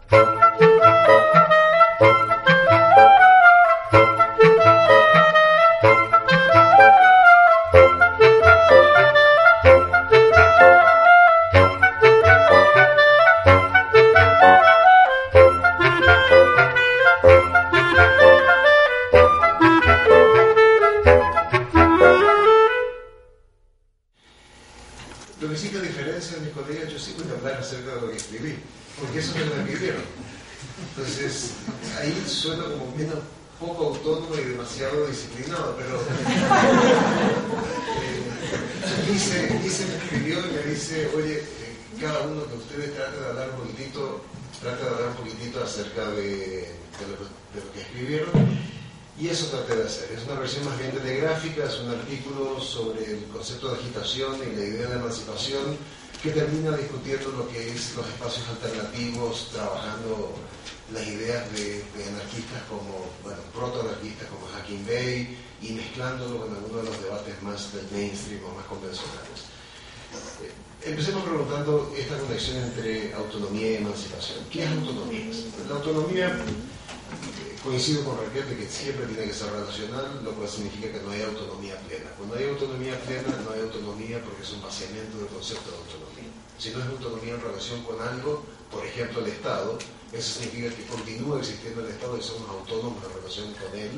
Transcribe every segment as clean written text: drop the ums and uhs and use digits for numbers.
Lo que sí que diferencia en mis colegas, yo sí voy a hablar acerca de lo que escribí, porque eso me lo escribieron. Entonces, ahí suena como menos poco autónomo y demasiado disciplinado, pero Gise me escribió y me dice, oye, cada uno de ustedes trate de hablar un poquitito acerca de lo que escribieron. Y eso traté de hacer. Es una versión más bien telegráfica, es un artículo sobre el concepto de agitación y la idea de emancipación que termina discutiendo lo que es los espacios alternativos, trabajando las ideas de anarquistas como, bueno, proto-anarquistas como Hacking Bay y mezclándolo con algunos de los debates más del mainstream o más convencionales. Empecemos preguntando esta conexión entre autonomía y emancipación. ¿Qué es autonomía? La autonomía, coincido con Raquel de que siempre tiene que ser relacional, lo cual significa que no hay autonomía plena. Cuando hay autonomía plena, no hay autonomía porque es un vaciamiento del concepto de autonomía. Si no es autonomía en relación con algo, por ejemplo el Estado, eso significa que continúa existiendo el Estado y somos autónomos en relación con él.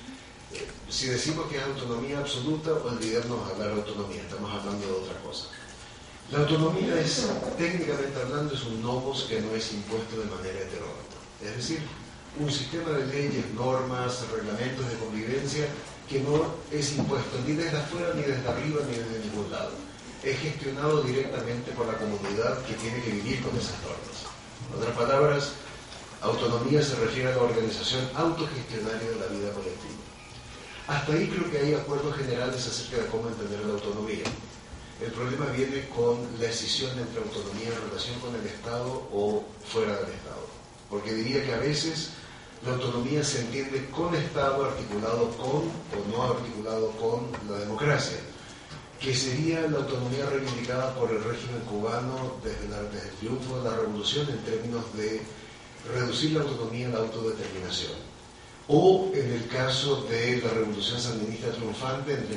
Si decimos que es autonomía absoluta, olvidarnos de hablar de autonomía, estamos hablando de otra cosa. La autonomía es, técnicamente hablando, es un nomos que no es impuesto de manera heterónoma. Es decir, un sistema de leyes, normas, reglamentos de convivencia que no es impuesto ni desde afuera, ni desde arriba, ni desde ningún lado. Es gestionado directamente por la comunidad que tiene que vivir con esas normas. En otras palabras, autonomía se refiere a la organización autogestionaria de la vida colectiva. Hasta ahí creo que hay acuerdos generales acerca de cómo entender la autonomía. El problema viene con la escisión entre autonomía en relación con el Estado o fuera del Estado. Porque diría que a veces la autonomía se entiende con Estado articulado con o no articulado con la democracia, que sería la autonomía reivindicada por el régimen cubano desde el triunfo de la revolución en términos de reducir la autonomía a la autodeterminación. O en el caso de la revolución sandinista triunfante entre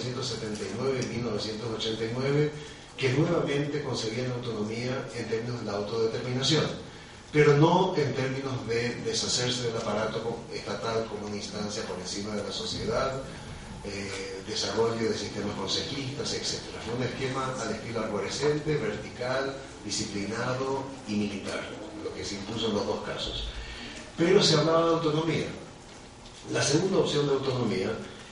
1979 y 1989, que nuevamente conseguían autonomía en términos de la autodeterminación, pero no en términos de deshacerse del aparato estatal como una instancia por encima de la sociedad, desarrollo de sistemas consejistas, etc. Fue un esquema al estilo arborescente, vertical, disciplinado y militar, lo que se impuso en los dos casos. Pero se hablaba de autonomía. La segunda opción de autonomía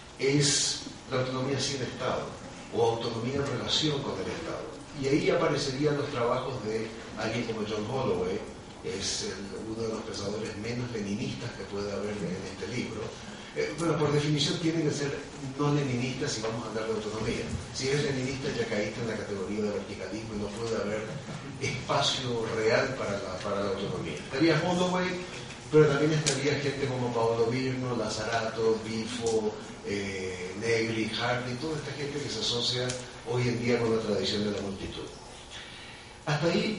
es la autonomía sin Estado o autonomía en relación con el Estado. Y ahí aparecerían los trabajos de alguien como John Holloway, es uno de los pensadores menos leninistas que puede haber en este libro. Bueno, por definición tienen que ser no leninistas si vamos a hablar de autonomía. Si eres leninista ya caíste en la categoría de verticalismo y no puede haber espacio real para la autonomía. Estaría Holloway, pero también estaría gente como Paolo Virno, Lazzarato, Bifo, Negri, Hardy, toda esta gente que se asocia hoy en día con la tradición de la multitud. Hasta ahí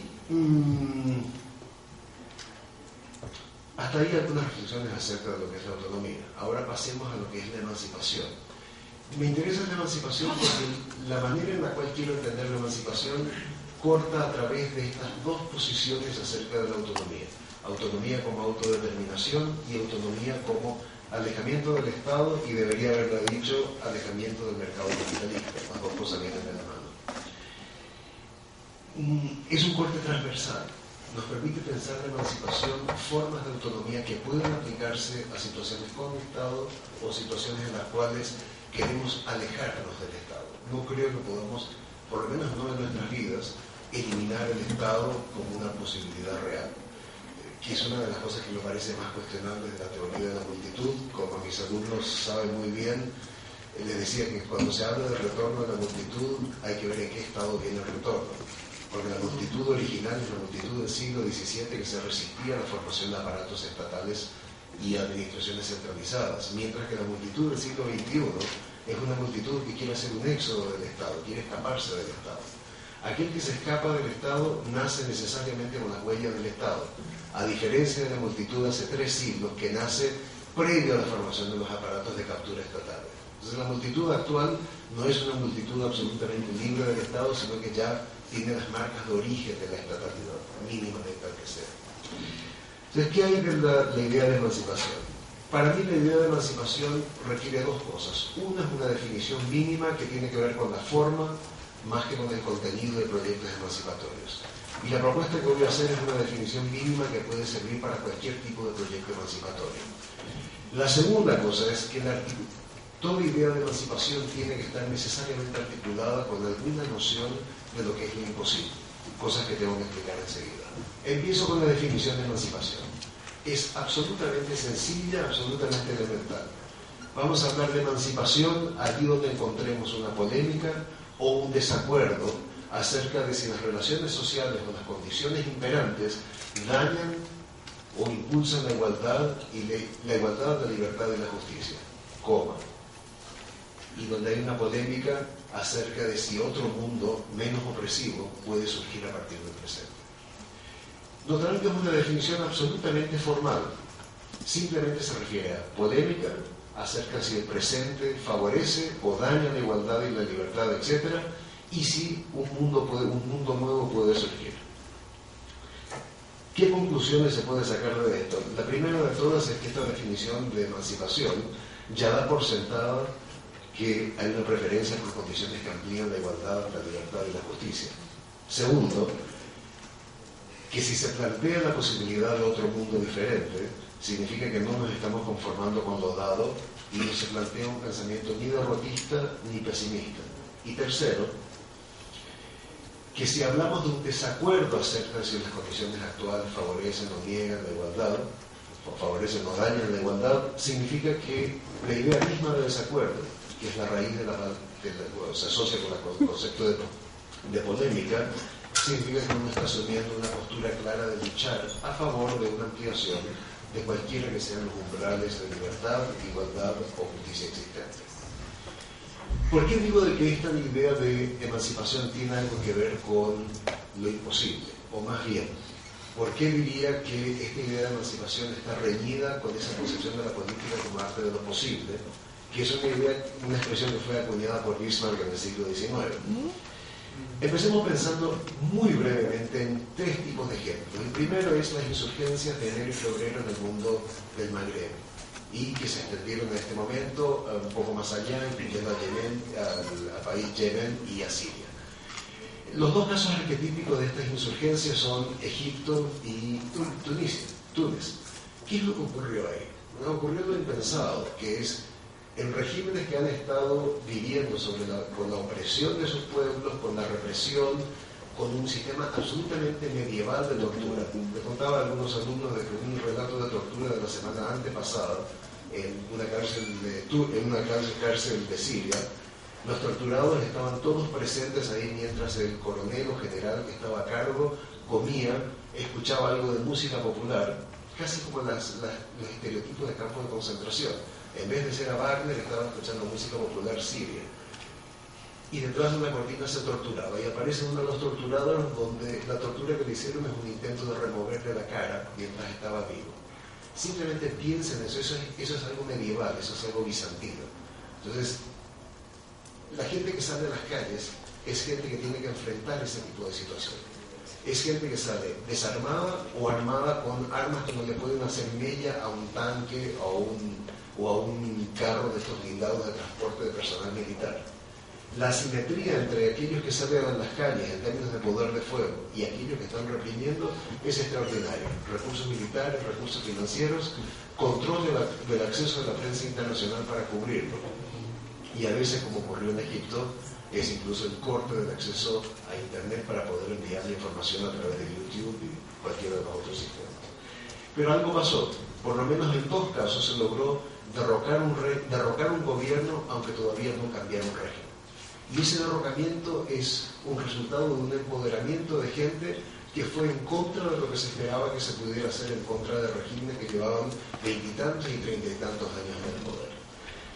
algunas reflexiones acerca de lo que es la autonomía. Ahora pasemos a lo que es la emancipación. Me interesa la emancipación porque la manera en la cual quiero entender la emancipación corta a través de estas dos posiciones acerca de la autonomía. Autonomía como autodeterminación y autonomía como alejamiento del Estado y, debería haberlo dicho, alejamiento del mercado capitalista. Las dos cosas vienen de la mano. Es un corte transversal. Nos permite pensar la emancipación, formas de autonomía que pueden aplicarse a situaciones con el Estado o situaciones en las cuales queremos alejarnos del Estado. No creo que podamos, por lo menos no en nuestras vidas, eliminar el Estado como una posibilidad real, que es una de las cosas que me parece más cuestionable de la teoría de la multitud. Como mis alumnos saben muy bien, les decía que cuando se habla del retorno de la multitud hay que ver en qué estado viene el retorno. Porque la multitud original es la multitud del siglo XVII que se resistía a la formación de aparatos estatales y administraciones centralizadas, mientras que la multitud del siglo XXI es una multitud que quiere hacer un éxodo del Estado, quiere escaparse del Estado. Aquel que se escapa del Estado nace necesariamente con las huellas del Estado, a diferencia de la multitud hace 3 siglos que nace previo a la formación de los aparatos de captura estatales. Entonces la multitud actual no es una multitud absolutamente libre del Estado, sino que ya tiene las marcas de origen de la estatalidad, mínimamente tal que sea. Entonces, ¿qué hay de la idea de emancipación? Para mí la idea de emancipación requiere 2 cosas. Una es una definición mínima que tiene que ver con la forma más que con el contenido de proyectos emancipatorios. Y la propuesta que voy a hacer es una definición mínima que puede servir para cualquier tipo de proyecto emancipatorio. La segunda cosa es que toda idea de emancipación tiene que estar necesariamente articulada con alguna noción de lo que es lo imposible, cosas que tengo que explicar enseguida. Empiezo con la definición de emancipación. Es absolutamente sencilla, absolutamente elemental. Vamos a hablar de emancipación allí donde encontremos una polémica o un desacuerdo acerca de si las relaciones sociales o las condiciones imperantes dañan o impulsan la igualdad, la libertad y la justicia, coma. Y donde hay una polémica acerca de si otro mundo menos opresivo puede surgir a partir del presente. Notarán que es una definición absolutamente formal. Simplemente se refiere a polémica acerca de si el presente favorece o daña la igualdad y la libertad, etc., y si un mundo nuevo puede surgir. ¿Qué conclusiones se puede sacar de esto? La primera de todas es que esta definición de emancipación ya da por sentada que hay una preferencia por condiciones que amplían la igualdad, la libertad y la justicia. Segundo, que si se plantea la posibilidad de otro mundo diferente, significa que no nos estamos conformando con lo dado y no se plantea un pensamiento ni derrotista ni pesimista. Y tercero, que si hablamos de un desacuerdo acerca de si las condiciones actuales favorecen o niegan la igualdad, o favorecen o dañan la igualdad, significa que la idea misma de desacuerdo, que es la raíz se asocia con el concepto de polémica, significa que uno está asumiendo una postura clara de luchar a favor de una ampliación de cualquiera que sean los umbrales de libertad, igualdad o justicia existentes. ¿Por qué digo de que esta idea de emancipación tiene algo que ver con lo imposible? O más bien, ¿por qué diría que esta idea de emancipación está reñida con esa concepción de la política como arte de lo posible, que es una expresión que fue acuñada por Bismarck en el siglo XIX? Empecemos pensando muy brevemente en 3 tipos de ejemplos. El primero es las insurgencias de enero y febrero en el mundo del Magreb, y que se extendieron en este momento un poco más allá, incluyendo al país Yemen y a Siria. Los 2 casos arquetípicos de estas insurgencias son Egipto y Túnez. ¿Qué es lo que ocurrió ahí? Ocurrió lo impensado, que es en regímenes que han estado viviendo con la opresión de sus pueblos, con la represión, con un sistema absolutamente medieval de tortura. Les contaba a algunos alumnos de que un relato de tortura de la semana antepasada en una cárcel de Siria. Los torturados estaban todos presentes ahí mientras el coronel o general que estaba a cargo comía, escuchaba algo de música popular, casi como los estereotipos de campos de concentración. En vez de ser a Wagner, estaba escuchando música popular siria. Y detrás de una cortina se torturaba. Y aparece uno de los torturados donde la tortura que le hicieron es un intento de removerle la cara mientras estaba vivo. Simplemente piensen eso es algo medieval, eso es algo bizantino. Entonces, la gente que sale a las calles es gente que tiene que enfrentar ese tipo de situaciones. Es gente que sale desarmada o armada con armas que no le pueden hacer mella a un tanque o a un carro de estos blindados de transporte de personal militar. La asimetría entre aquellos que salen a las calles en términos de poder de fuego y aquellos que están reprimiendo es extraordinario. Recursos militares, recursos financieros, control del acceso de la prensa internacional para cubrirlo. Y a veces, como ocurrió en Egipto, es incluso el corte del acceso a Internet para poder enviar la información a través de YouTube y cualquiera de los otros sistemas. Pero algo pasó. Por lo menos en 2 casos se logró derrocar un gobierno, aunque todavía no cambiara un régimen. Y ese derrocamiento es un resultado de un empoderamiento de gente que fue en contra de lo que se esperaba que se pudiera hacer en contra de regímenes que llevaban 20 y tantos y 30 y tantos años en el poder.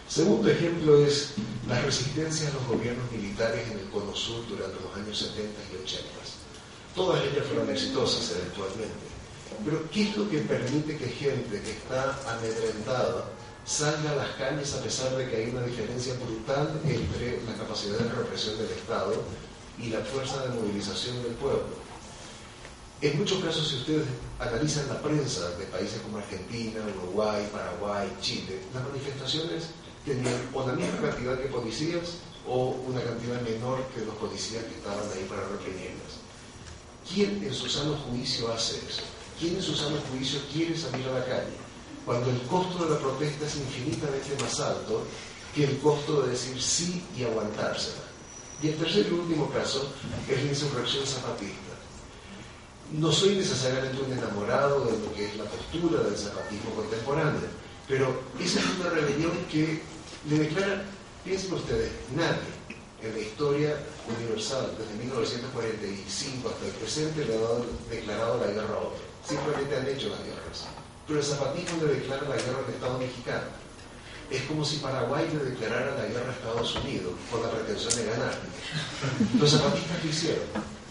Segundo ejemplo es las resistencias a los gobiernos militares en el Cono Sur durante los años 70 y 80. Todas ellas fueron exitosas eventualmente. Pero ¿qué es lo que permite que gente que está amedrentada salga a las calles a pesar de que hay una diferencia brutal entre la capacidad de represión del Estado y la fuerza de movilización del pueblo? En muchos casos, si ustedes analizan la prensa de países como Argentina, Uruguay, Paraguay, Chile, las manifestaciones tenían o la misma cantidad que policías o una cantidad menor que los policías que estaban ahí para reprimirlas. ¿Quién en su sano juicio hace eso? ¿Quién en su sano juicio quiere salir a la calle? Cuando el costo de la protesta es infinitamente más alto que el costo de decir sí y aguantársela. Y el tercer y último caso es la insurrección zapatista. No soy necesariamente un enamorado de lo que es la postura del zapatismo contemporáneo, pero esa es una rebelión que le declara, piensen ustedes, nadie en la historia universal, desde 1945 hasta el presente, le ha declarado la guerra a otro. Simplemente han hecho las guerras. Pero el zapatismo le declara la guerra al Estado mexicano. Es como si Paraguay le declarara la guerra a Estados Unidos con la pretensión de ganar. Los zapatistas lo hicieron.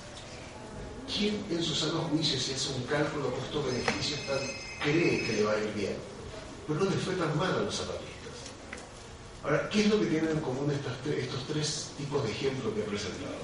¿Quién en su sano juicio, si hace un cálculo costo-beneficio, cree que le va a ir bien? Pero no les fue tan mal a los zapatistas. Ahora, ¿qué es lo que tienen en común estos tres tipos de ejemplos que he presentado?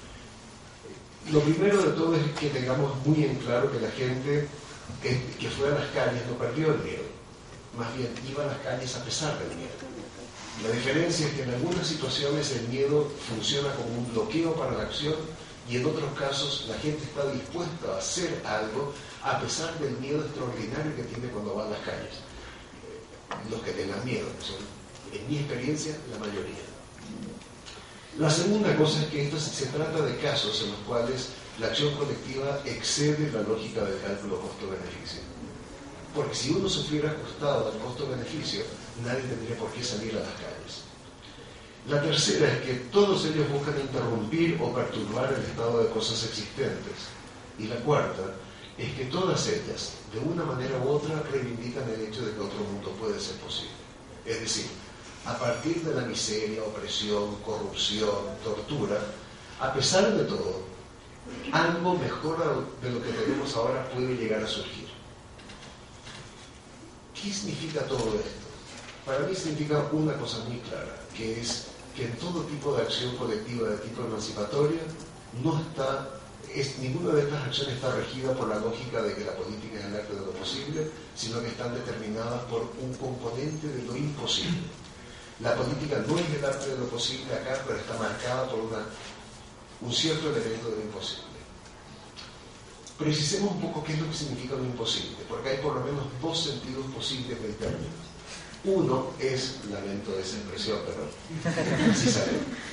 Lo primero de todo es que tengamos muy en claro que la gente que fue a las calles no perdió el miedo, más bien iba a las calles a pesar del miedo. La diferencia es que en algunas situaciones el miedo funciona como un bloqueo para la acción y en otros casos la gente está dispuesta a hacer algo a pesar del miedo extraordinario que tiene cuando va a las calles. Los que tengan miedo, que son, en mi experiencia, la mayoría. La segunda cosa es que se trata de casos en los cuales la acción colectiva excede la lógica del cálculo costo-beneficio. Porque si uno se hubiera ajustado al costo-beneficio, nadie tendría por qué salir a las calles. La tercera es que todos ellos buscan interrumpir o perturbar el estado de cosas existentes. Y la cuarta es que todas ellas, de una manera u otra, reivindican el hecho de que otro mundo puede ser posible. Es decir, a partir de la miseria, opresión, corrupción, tortura, a pesar de todo, algo mejor de lo que tenemos ahora puede llegar a surgir. ¿Qué significa todo esto? Para mí significa una cosa muy clara, que es que en todo tipo de acción colectiva de tipo emancipatoria ninguna de estas acciones está regida por la lógica de que la política es el arte de lo posible, sino que están determinadas por un componente de lo imposible. La política no es el arte de lo posible acá, pero está marcada por un cierto elemento de lo imposible. Precisemos un poco qué es lo que significa lo imposible, porque hay por lo menos dos sentidos posibles del término. Uno es, lamento de esa expresión, pero así sale.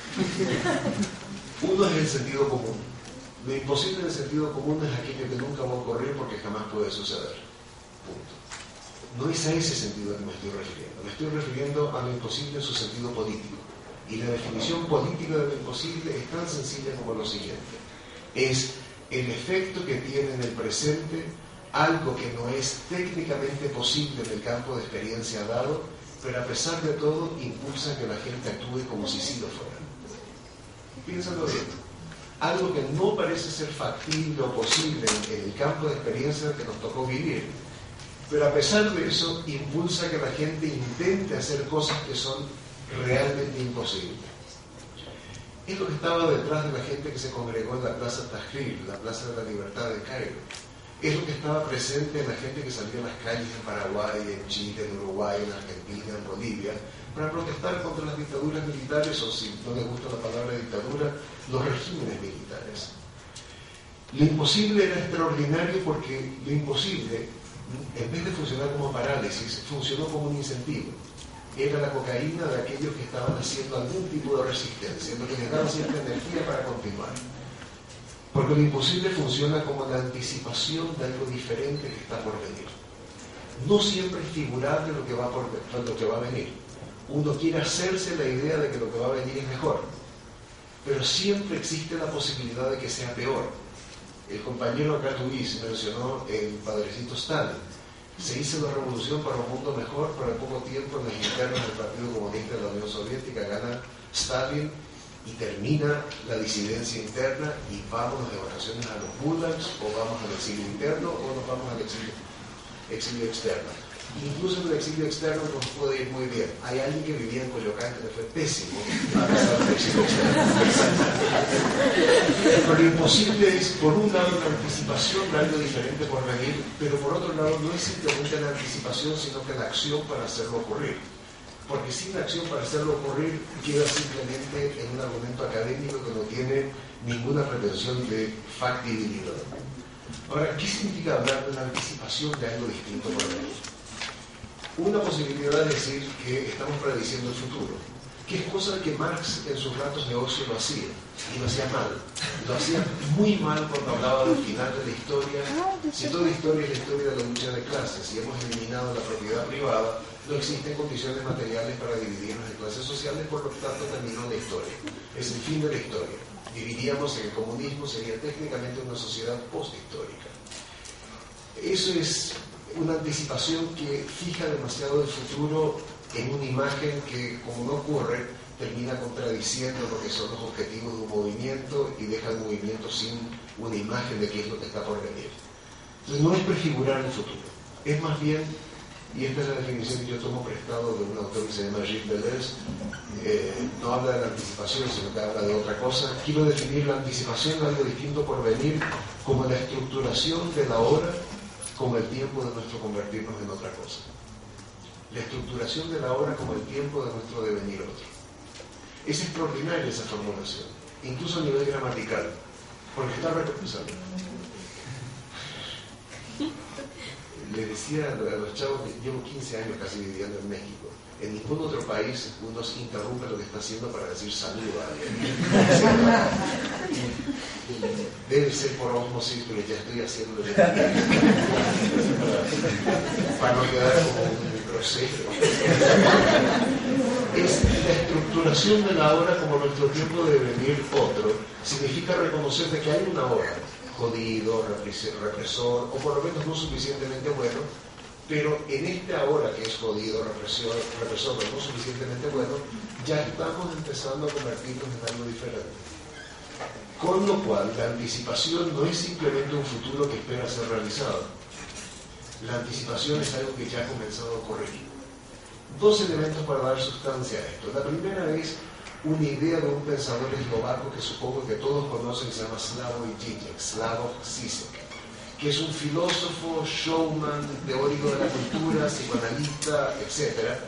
Uno es el sentido común. Lo imposible en el sentido común es aquello que nunca va a ocurrir porque jamás puede suceder. Punto. No es a ese sentido al que me estoy refiriendo. Me estoy refiriendo a lo imposible en su sentido político. Y la definición política de lo imposible es tan sencilla como lo siguiente. Es el efecto que tiene en el presente algo que no es técnicamente posible en el campo de experiencia dado, pero a pesar de todo impulsa que la gente actúe como si sí lo fuera. Piénsalo bien. Algo que no parece ser factible o posible en el campo de experiencia que nos tocó vivir, pero a pesar de eso impulsa que la gente intente hacer cosas que son realmente imposibles. Es lo que estaba detrás de la gente que se congregó en la Plaza Tahrir, la Plaza de la Libertad de Cairo. Es lo que estaba presente en la gente que salió a las calles en Paraguay, en Chile, en Uruguay, en Argentina, en Bolivia, para protestar contra las dictaduras militares, o si no les gusta la palabra dictadura, los regímenes militares. Lo imposible era extraordinario porque lo imposible, en vez de funcionar como parálisis, funcionó como un incentivo. Era la cocaína de aquellos que estaban haciendo algún tipo de resistencia, lo que les daba cierta energía para continuar. Porque lo imposible funciona como la anticipación de algo diferente que está por venir. No siempre es figurable lo que va a venir. Uno quiere hacerse la idea de que lo que va a venir es mejor, pero siempre existe la posibilidad de que sea peor. El compañero acá Luis mencionó el padrecito Stalin. Se hizo la revolución para un mundo mejor, pero en poco tiempo en las internas del Partido Comunista de la Unión Soviética gana Stalin y termina la disidencia interna y vámonos de vacaciones a los gulags, o vamos al exilio interno, o nos vamos al exilio externo. Incluso en el exilio externo nos puede ir muy bien. Hay alguien que vivía en Coyoacán que le fue pésimo a pesar del exilio externo. Pero lo imposible es, por un lado, la anticipación de algo diferente por venir, pero por otro lado, no es simplemente la anticipación, sino que la acción para hacerlo ocurrir. Porque sin la acción para hacerlo ocurrir, queda simplemente en un argumento académico que no tiene ninguna pretensión de factibilidad. Ahora, ¿qué significa hablar de una anticipación de algo distinto por venir? Una posibilidad es decir que estamos prediciendo el futuro, que es cosa que Marx en sus ratos de ocio lo hacía, y lo hacía mal. Lo hacía muy mal cuando hablaba del final de la historia. Si toda historia es la historia de la lucha de clases, si hemos eliminado la propiedad privada, no existen condiciones materiales para dividirnos en clases sociales, por lo tanto terminó la historia. Es el fin de la historia. Dividiríamos en el comunismo, sería técnicamente una sociedad posthistórica. Eso es una anticipación que fija demasiado el futuro en una imagen que, como no ocurre, termina contradiciendo lo que son los objetivos de un movimiento y deja el movimiento sin una imagen de qué es lo que está por venir. Entonces no es prefigurar el futuro, es más bien, y esta es la definición que yo tomo prestado de un autor que se llama Gilles Deleuze, no habla de la anticipación, sino que habla de otra cosa. Quiero definir la anticipación de algo distinto por venir como la estructuración de la hora como el tiempo de nuestro convertirnos en otra cosa. La estructuración de la hora como el tiempo de nuestro devenir otro. Es extraordinaria esa formulación, incluso a nivel gramatical, porque está reproduciendo. Le decía a los chavos que llevo 15 años casi viviendo en México. En ningún otro país uno se interrumpe lo que está haciendo para decir saluda a alguien. Debe ser por osmosis, pero ya estoy haciendo para no quedar como un grosero. Es la estructuración de la hora como nuestro tiempo de venir otro. Significa reconocer de que hay una hora, jodido, represor, o por lo menos no suficientemente bueno, pero en esta hora que es jodido, represor, pero no suficientemente bueno, ya estamos empezando a convertirnos en algo diferente. Con lo cual, la anticipación no es simplemente un futuro que espera ser realizado. La anticipación es algo que ya ha comenzado a ocurrir. Dos elementos para dar sustancia a esto. La primera es una idea de un pensador eslovaco que supongo que todos conocen, que se llama Slavoj Žižek, Slavoj Žižek, que es un filósofo, showman, teórico de la cultura, psicoanalista, etc.,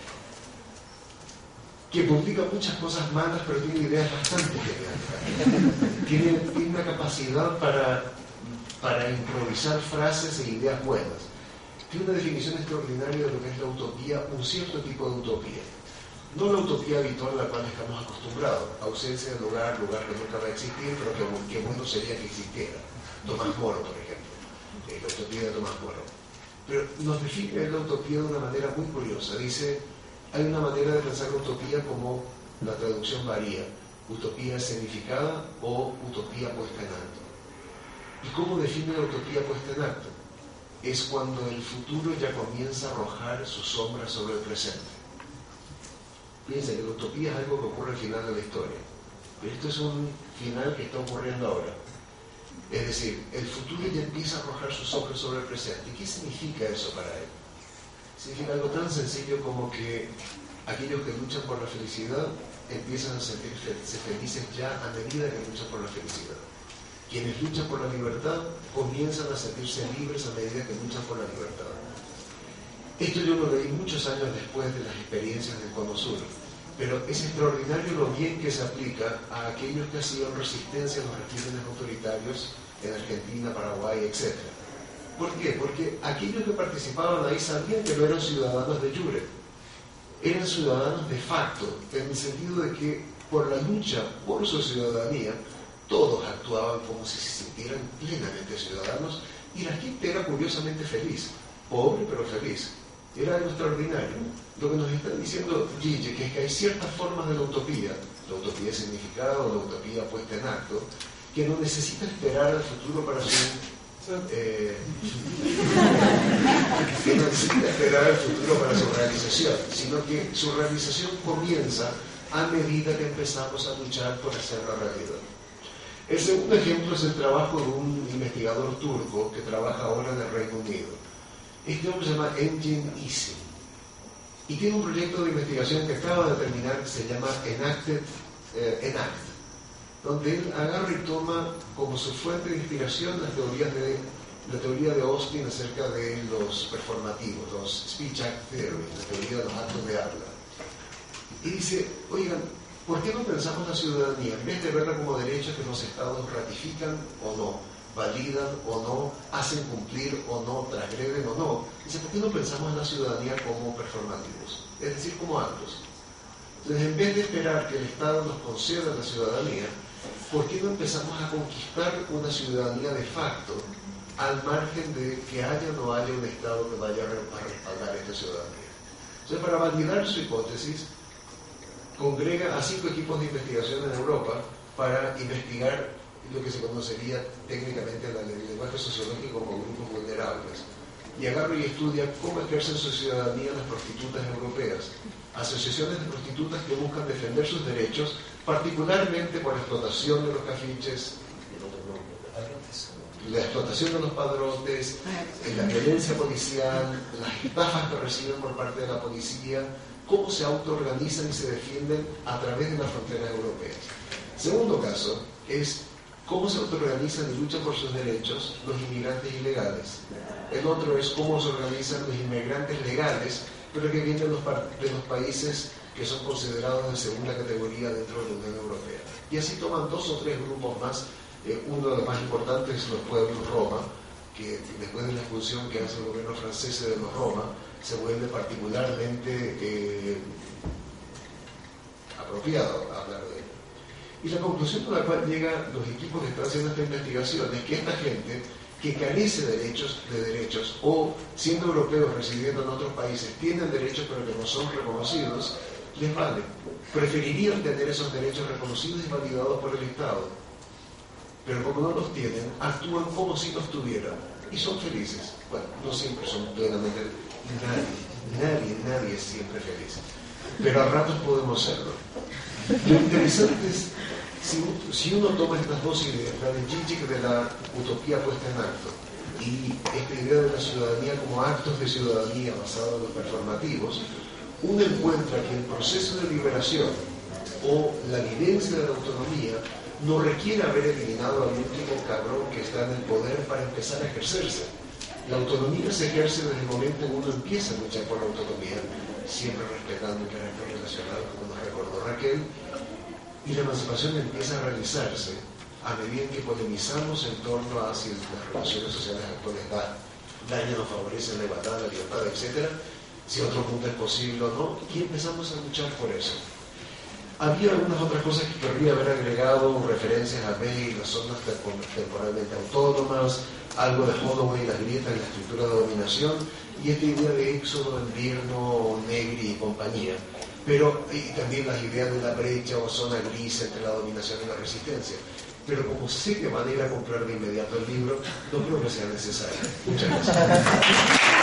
que publica muchas cosas malas, pero tiene ideas bastante geniales. Tiene una capacidad para improvisar frases e ideas buenas. Tiene una definición extraordinaria de lo que es la utopía, un cierto tipo de utopía. No la utopía habitual a la cual estamos acostumbrados, ausencia de lugar que nunca va a existir, pero que bueno sería que existiera. Tomás Moro, por ejemplo, la utopía de Tomás Moro. Pero nos define la utopía de una manera muy curiosa. Dice, hay una manera de pensar la utopía como la traducción varía, utopía escenificada o utopía puesta en acto. ¿Y cómo define la utopía puesta en acto? Es cuando el futuro ya comienza a arrojar su sombra sobre el presente. Piensa que la utopía es algo que ocurre al final de la historia, pero esto es un final que está ocurriendo ahora. Es decir, el futuro ya empieza a arrojar su sombra sobre el presente. ¿Y qué significa eso para él? Significa algo tan sencillo como que aquellos que luchan por la felicidad empiezan a sentirse felices ya a medida que luchan por la felicidad. Quienes luchan por la libertad comienzan a sentirse libres a medida que luchan por la libertad. Esto yo lo leí muchos años después de las experiencias del Cono Sur, pero es extraordinario lo bien que se aplica a aquellos que hacían resistencia a los regímenes autoritarios en Argentina, Paraguay, etc. ¿Por qué? Porque aquellos que participaban ahí sabían que no eran ciudadanos de jure, eran ciudadanos de facto, en el sentido de que por la lucha por su ciudadanía, todos actuaban como si se sintieran plenamente ciudadanos y la gente era curiosamente feliz, pobre pero feliz. Era algo extraordinario. Lo que nos está diciendo Gigi, que es que hay ciertas formas de la utopía significada o la utopía puesta en acto, que no necesita esperar al futuro para su que no necesita esperar el futuro para su realización, sino que su realización comienza a medida que empezamos a luchar por hacerlo realidad. El segundo ejemplo es el trabajo de un investigador turco que trabaja ahora en el Reino Unido. Este hombre se llama Engin Easy y tiene un proyecto de investigación que acaba de terminar que se llama ENACT, donde él agarra y toma como su fuente de inspiración la teoría de Austin acerca de los performativos, los speech act theory, la teoría de los actos de habla. Y dice, oigan, ¿por qué no pensamos la ciudadanía, en vez de verla como derechos que los estados ratifican o no, validan o no, hacen cumplir o no, transgreden o no? Dice, ¿por qué no pensamos en la ciudadanía como performativos? Es decir, como actos. Entonces, en vez de esperar que el Estado nos conceda la ciudadanía, ¿por qué no empezamos a conquistar una ciudadanía de facto al margen de que haya o no haya un Estado que vaya a respaldar esta ciudadanía? Entonces, para validar su hipótesis, congrega a 5 equipos de investigación en Europa para investigar lo que se conocería técnicamente en el lenguaje sociológico como grupos vulnerables. Y agarra y estudia cómo ejercen su ciudadanía las prostitutas europeas, asociaciones de prostitutas que buscan defender sus derechos, particularmente por la explotación de los cafiches, la explotación de los padrotes, la violencia policial, las estafas que reciben por parte de la policía, cómo se autoorganizan y se defienden a través de las fronteras europeas. Segundo caso es cómo se autoorganizan y luchan por sus derechos los inmigrantes ilegales. El otro es cómo se organizan los inmigrantes legales, pero que vienen de los países que son considerados de segunda categoría dentro de la Unión Europea. Y así toman 2 o 3 grupos más. Uno de los más importantes es los pueblos Roma, que después de la expulsión que hace el gobierno francés de los Roma, se vuelve particularmente apropiado hablar de ello. Y la conclusión a la cual llegan los equipos que están haciendo esta investigación es que esta gente que carece de derechos o siendo europeos residiendo en otros países tienen derechos pero que no son reconocidos, les vale. Preferirían tener esos derechos reconocidos y validados por el Estado, pero como no los tienen, actúan como si los tuvieran y son felices. Bueno, no siempre son plenamente. Nadie es siempre feliz, pero a ratos podemos serlo. Lo interesante es, si uno toma estas 2 ideas, la de Zizek de la utopía puesta en acto y esta idea de la ciudadanía como actos de ciudadanía basados en los performativos, uno encuentra que el proceso de liberación o la vivencia de la autonomía no requiere haber eliminado al último cabrón que está en el poder para empezar a ejercerse. La autonomía se ejerce desde el momento en que uno empieza a luchar por la autonomía, siempre respetando el carácter relacional, como nos recordó Raquel, y la emancipación empieza a realizarse a medida que polemizamos en torno a si las relaciones sociales actuales dañan o favorecen la igualdad, la libertad, etc., si otro mundo es posible o no, y empezamos a luchar por eso. Había algunas otras cosas que querría haber agregado, referencias a May, las zonas temporalmente autónomas, algo de Holloway, las grietas en la estructura de dominación, y esta idea de éxodo, invierno, Negri y compañía, pero y también las ideas de la brecha o zona gris entre la dominación y la resistencia. Pero como sé que van a ir a comprar de inmediato el libro, no creo que sea necesario. Muchas gracias.